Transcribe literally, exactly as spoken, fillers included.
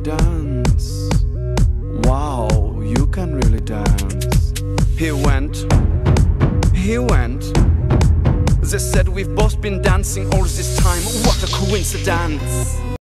dance. Wow, you can really dance. He went, he went. They said we've both been dancing all this time. What a coincidence.